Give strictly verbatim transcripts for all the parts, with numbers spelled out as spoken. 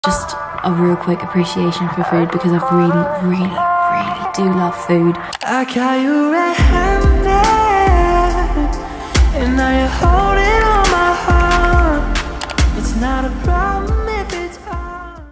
Just a real quick appreciation for food because I really, really, really do love food. I got you red-handed, and now you're holding on my heart. It's not a problem if it's hard.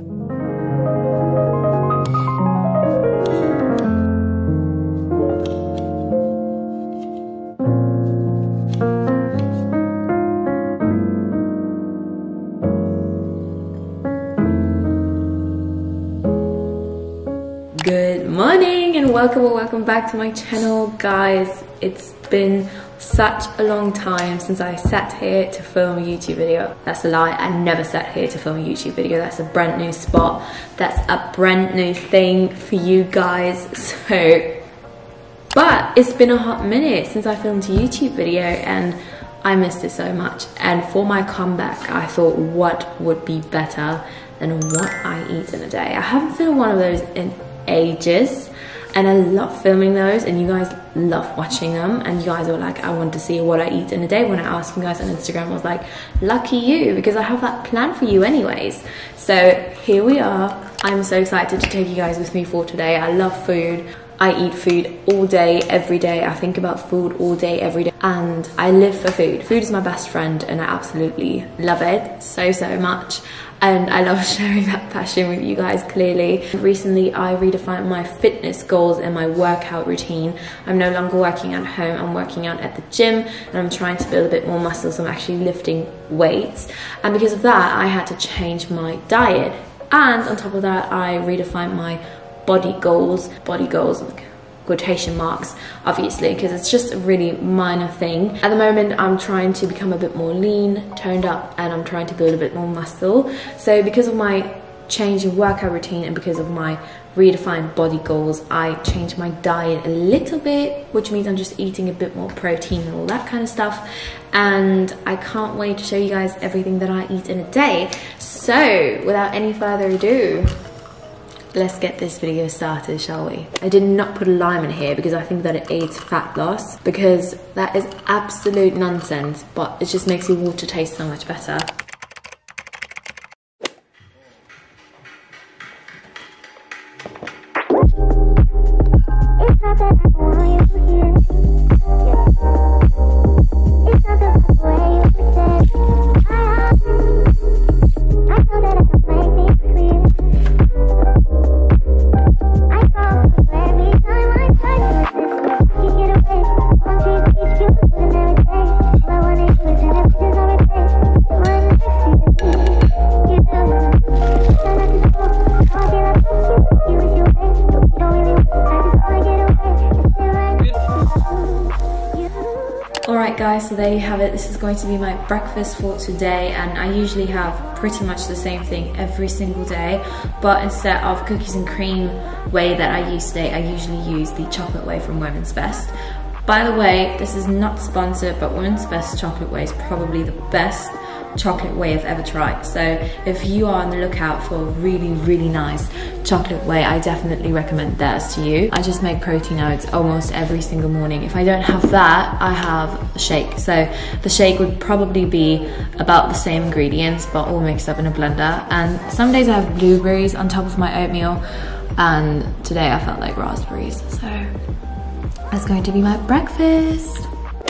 Good morning and welcome or welcome back to my channel, guys. It's been such a long time since I sat here to film a YouTube video. That's a lie, I never sat here to film a YouTube video. That's a brand new spot. That's a brand new thing for you guys. So, but it's been a hot minute since I filmed a YouTube video and I missed it so much. And for my comeback, I thought what would be better than what I eat in a day. I haven't filmed one of those in ages and I love filming those and you guys love watching them, and you guys were like, I want to see what I eat in a day. When I asked you guys on Instagram, I was like, lucky you, because I have that planned for you anyways. So here we are. I'm so excited to take you guys with me for today. I love food. I eat food all day, every day. I think about food all day, every day. And I live for food. Food is my best friend and I absolutely love it so, so much. And I love sharing that passion with you guys, clearly. Recently, I redefined my fitness goals and my workout routine. I'm no longer working at home, I'm working out at the gym and I'm trying to build a bit more muscle, so I'm actually lifting weights. And because of that, I had to change my diet. And on top of that, I redefined my body goals, body goals, quotation marks, obviously, because it's just a really minor thing. At the moment, I'm trying to become a bit more lean, toned up, and I'm trying to build a bit more muscle. So because of my change in workout routine and because of my redefined body goals, I changed my diet a little bit, which means I'm just eating a bit more protein and all that kind of stuff. And I can't wait to show you guys everything that I eat in a day. So without any further ado, let's get this video started, shall we? I did not put a lime in here because I think that it aids fat loss, because that is absolute nonsense, but it just makes your water taste so much better. Alright guys, so there you have it. This is going to be my breakfast for today, and I usually have pretty much the same thing every single day, but instead of cookies and cream whey that I use today, I usually use the chocolate whey from Women's Best. By the way, this is not sponsored, but Women's Best chocolate whey is probably the best chocolate whey I've ever tried. So if you are on the lookout for a really, really nice chocolate whey, I definitely recommend theirs to you. I just make protein oats almost every single morning. If I don't have that, I have a shake. So the shake would probably be about the same ingredients, but all mixed up in a blender. And some days I have blueberries on top of my oatmeal, and today I felt like raspberries. So that's going to be my breakfast.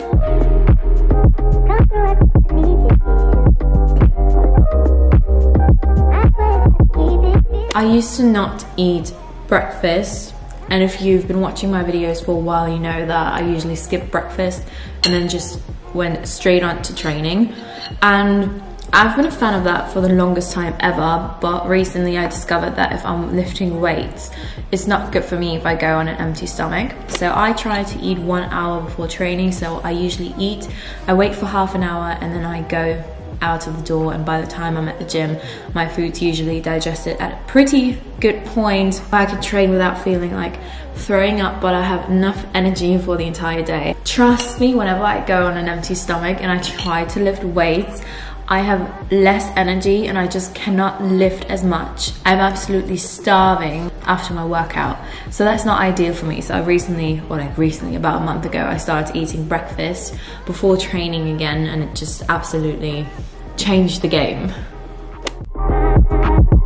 I used to not eat breakfast, and if you've been watching my videos for a while, you know that I usually skip breakfast and then just went straight on to training. And I've been a fan of that for the longest time ever, but recently I discovered that if I'm lifting weights, it's not good for me if I go on an empty stomach. So I try to eat one hour before training. So I usually eat, I wait for half an hour, and then I go out of the door, and by the time I'm at the gym, my food's usually digested at a pretty good point. I can train without feeling like throwing up, but I have enough energy for the entire day. Trust me, whenever I go on an empty stomach and I try to lift weights, I have less energy and I just cannot lift as much. I'm absolutely starving after my workout. So that's not ideal for me. So I recently, or like recently, about a month ago, I started eating breakfast before training again, and it just absolutely changed the game.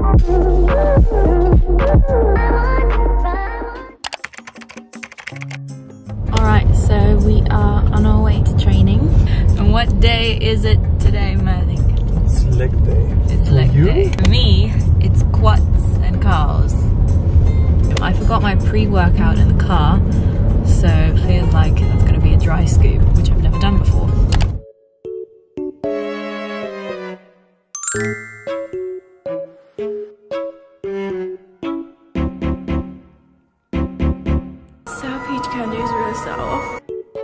For me, it's quads and cows. I forgot my pre-workout in the car, so it feels like that's gonna be a dry scoop, which I've never done before. Sour peach candy is really sour.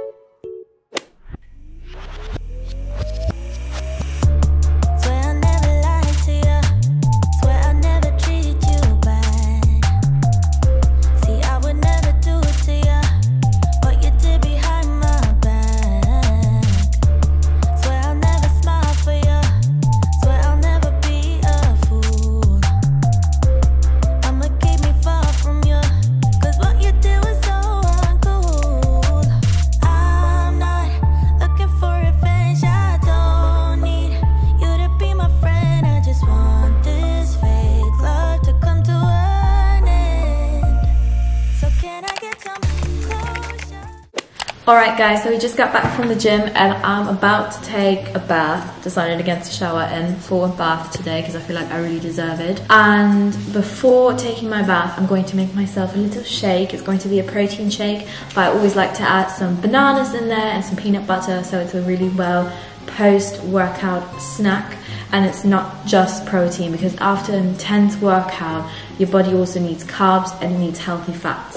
Alright guys, so we just got back from the gym and I'm about to take a bath. Decided against a shower and for a bath today because I feel like I really deserve it. And before taking my bath, I'm going to make myself a little shake. It's going to be a protein shake, but I always like to add some bananas in there and some peanut butter, so it's a really well post-workout snack. And it's not just protein, because after an intense workout, your body also needs carbs and it needs healthy fats.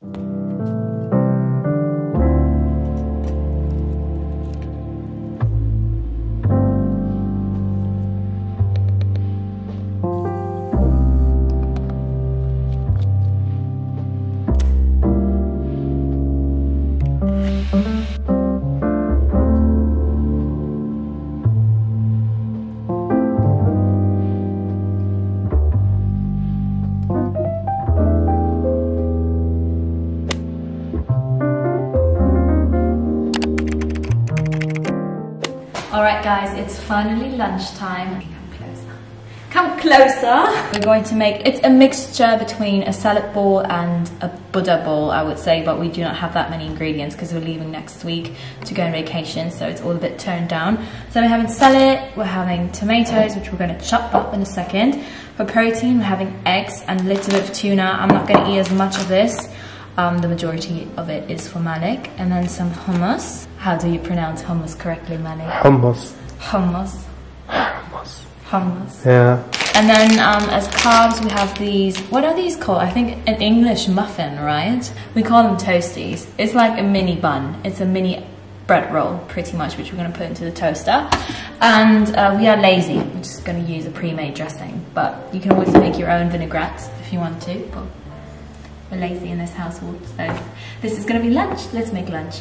Alright guys, it's finally lunchtime. Come closer. Come closer. We're going to make, it's a mixture between a salad bowl and a Buddha bowl, I would say, but we do not have that many ingredients because we're leaving next week to go on vacation, so it's all a bit toned down. So we're having salad, we're having tomatoes, which we're going to chop up in a second. For protein, we're having eggs and a little bit of tuna. I'm not going to eat as much of this. Um, the majority of it is for Malik. And then some hummus. How do you pronounce hummus correctly, Malik? Hummus. Hummus. Hummus. Hummus. Yeah. And then um, as carbs, we have these, what are these called? I think an English muffin, right? We call them toasties. It's like a mini bun. It's a mini bread roll, pretty much, which we're going to put into the toaster. And uh, we are lazy. We're just going to use a pre-made dressing. But you can always make your own vinaigrette if you want to. But we're lazy in this household, so this is gonna be lunch. Let's make lunch.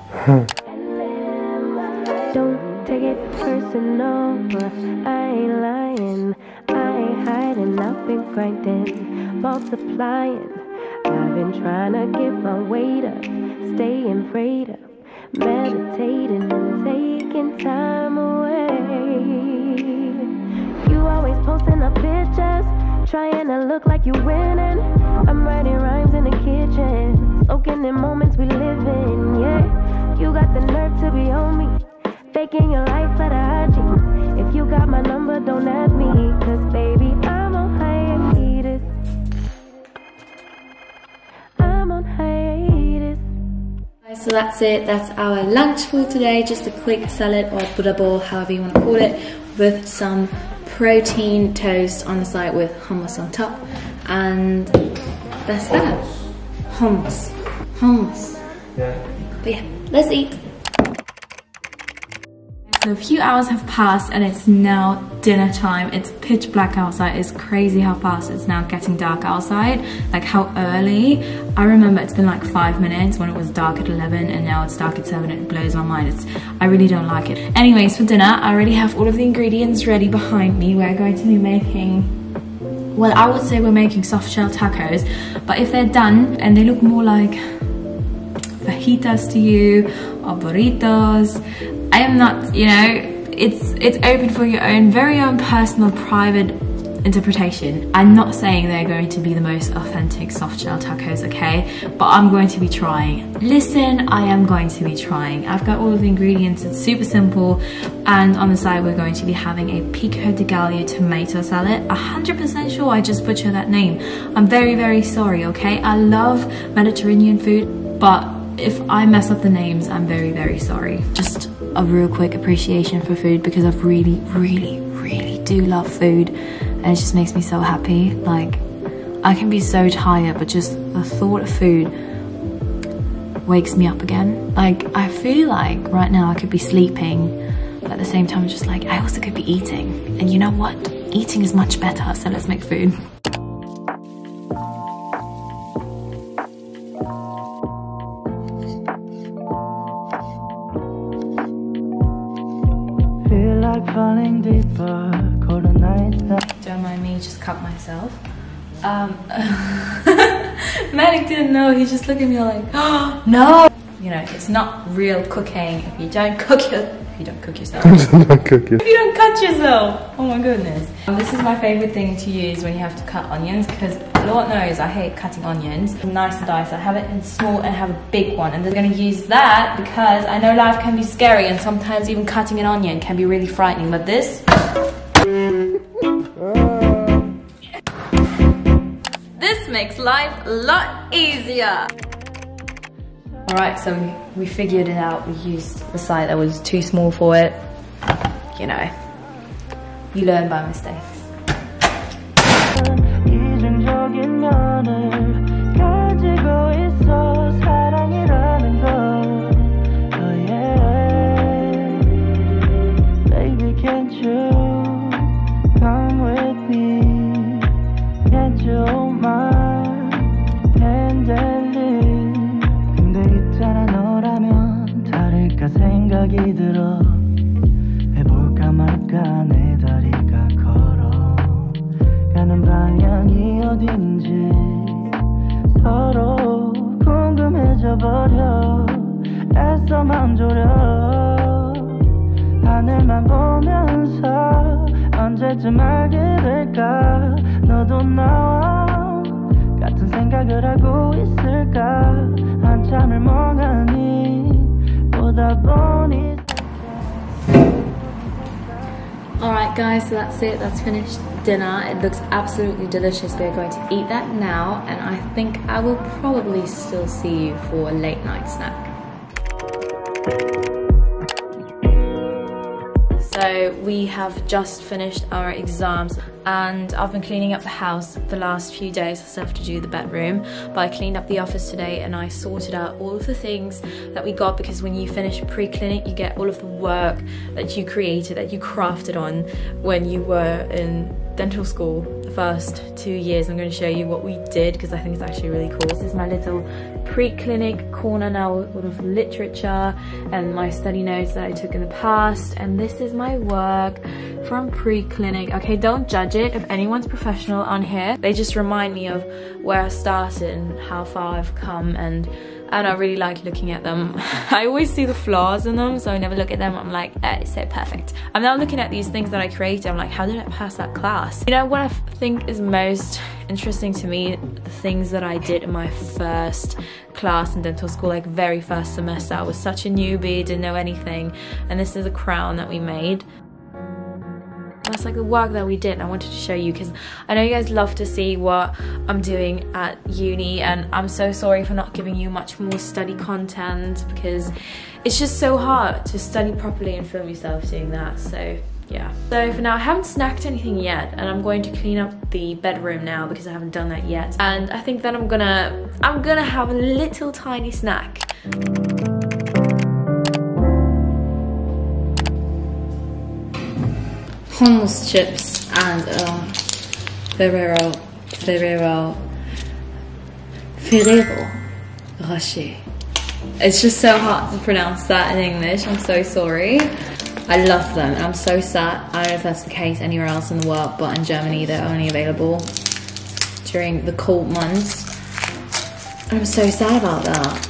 Don't take it personal, I ain't lying, I ain't hiding, I've been grinding, multiplying. I've been trying to get my weight up, staying prayed up, meditating and taking time away. You always posting up pictures, trying to look like you winning. I'm writing rhymes in the kitchen, soaking in moments we live in, yeah. You got the nerve to be on me, faking your life for the I G. If you got my number, don't ask me, cause baby, I'm on hiatus. I'm on hiatus. So that's it, that's our lunch for today. Just a quick salad or Buddha bowl, however you want to call it, with some protein toast on the side with hummus on top. And that's that. Hummus. Hummus. Yeah. But yeah, let's eat. So a few hours have passed and it's now dinner time. It's pitch black outside. It's crazy how fast it's now getting dark outside. Like how early. I remember it's been like five minutes when it was dark at eleven and now it's dark at seven. It blows my mind. It's, I really don't like it. Anyways, for dinner, I already have all of the ingredients ready behind me. We're going to be making, well, I would say we're making soft shell tacos, but if they're done and they look more like fajitas to you or burritos, I am not, you know, it's it's open for your own very own personal private interpretation. I'm not saying they're going to be the most authentic soft shell tacos, okay? But I'm going to be trying. Listen, I am going to be trying. I've got all of the ingredients, it's super simple. And on the side, we're going to be having a pico de gallo tomato salad. one hundred percent sure I just butchered that name. I'm very, very sorry, okay? I love Mediterranean food, but if I mess up the names, I'm very, very sorry. Just a real quick appreciation for food, because I really, really, really do love food, and it just makes me so happy. Like, I can be so tired, but just the thought of food wakes me up again. Like, I feel like right now I could be sleeping, but at the same time, just like, I also could be eating. And you know what? Eating is much better, so let's make food. Falling deeper, colder nights. Don't mind me, just cut myself. Um, Malik didn't know, he just looked at me like, oh, no! You know, it's not real cooking if you don't cook your, if you don't cook yourself. Don't cook it. If you don't cut yourself! Oh my goodness. Um, this is my favorite thing to use when you have to cut onions, because Lord knows I hate cutting onions. Nice and dice. I have it in small and have a big one, and they're going to use that because I know life can be scary and sometimes even cutting an onion can be really frightening, but this this makes life a lot easier. Alright, so we, we figured it out. We used the side that was too small for it. You know, you learn by mistakes. 생각이 들어 해볼까 말까 내 다리가 걸어 가는 방향이 어딘지 서로 궁금해져 버려 애써 맘 졸여 하늘만 보면서 언제쯤 알게 될까 너도 나와 같은 생각을 하고 있을까 한참을 멍하니 Alright guys, so that's it, that's finished dinner. It looks absolutely delicious. We're going to eat that now, and I think I will probably still see you for a late night snack. So we have just finished our exams, and I've been cleaning up the house the last few days. I still have to do the bedroom, but I cleaned up the office today and I sorted out all of the things that we got, because when you finish pre-clinic you get all of the work that you created, that you crafted on when you were in dental school the first two years. I'm going to show you what we did because I think it's actually really cool. This is my little pre-clinic corner now with all of literature and my study notes that I took in the past, and this is my work from pre-clinic. Okay, don't judge it if anyone's professional on here. They just remind me of where I started and how far I've come, and and I really like looking at them. I always see the flaws in them, so I never look at them. I'm like, eh, it's so perfect. I'm now looking at these things that I created. I'm like, how did I pass that class? You know what I think is most interesting to me? The things that I did in my first class in dental school, like very first semester. I was such a newbie, didn't know anything, and this is a crown that we made. That's like the work that we did. I wanted to show you because I know you guys love to see what I'm doing at uni, and I'm so sorry for not giving you much more study content because it's just so hard to study properly and film yourself doing that. So yeah. So for now I haven't snacked anything yet, and I'm going to clean up the bedroom now because I haven't done that yet, and I think that I'm gonna I'm gonna have a little tiny snack. Hummus chips and uh, Ferrero, Ferrero, Ferrero Rocher. It's just so hard to pronounce that in English. I'm so sorry. I love them, and I'm so sad. I don't know if that's the case anywhere else in the world, but in Germany they're only available during the cold months. And I'm so sad about that.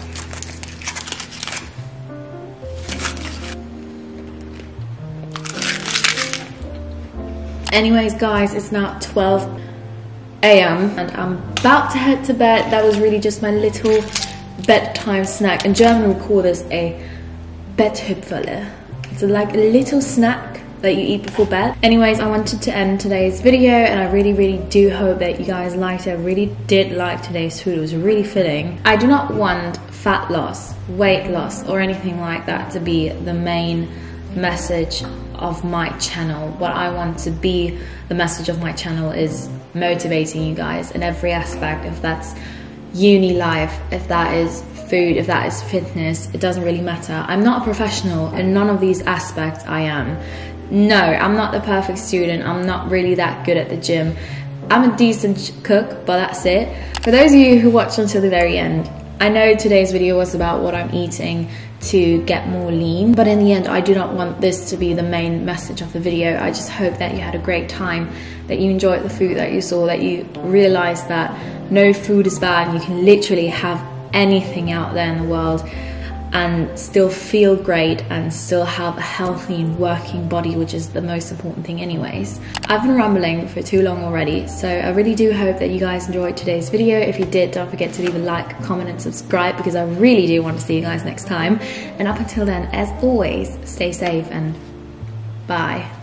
Anyways guys, it's now twelve A M and I'm about to head to bed. That was really just my little bedtime snack. In German we call this a Betthupferle. It's like a little snack that you eat before bed. Anyways, I wanted to end today's video, and I really really do hope that you guys liked it. I really did like today's food. It was really filling. I do not want fat loss, weight loss or anything like that to be the main message of my channel. What I want to be the message of my channel is motivating you guys in every aspect. If that's uni life, if that is food, if that is fitness, it doesn't really matter. I'm not a professional in none of these aspects. I am. No, I'm not the perfect student. I'm not really that good at the gym. I'm a decent cook, but that's it. For those of you who watched until the very end, I know today's video was about what I'm eating to get more lean, but in the end I do not want this to be the main message of the video. I just hope that you had a great time, that you enjoyed the food that you saw, that you realized that no food is bad and you can literally have anything out there in the world and still feel great and still have a healthy and working body, which is the most important thing anyways. I've been rambling for too long already, so I really do hope that you guys enjoyed today's video. If you did, don't forget to leave a like, comment and subscribe, because I really do want to see you guys next time. And up until then, as always, stay safe and bye.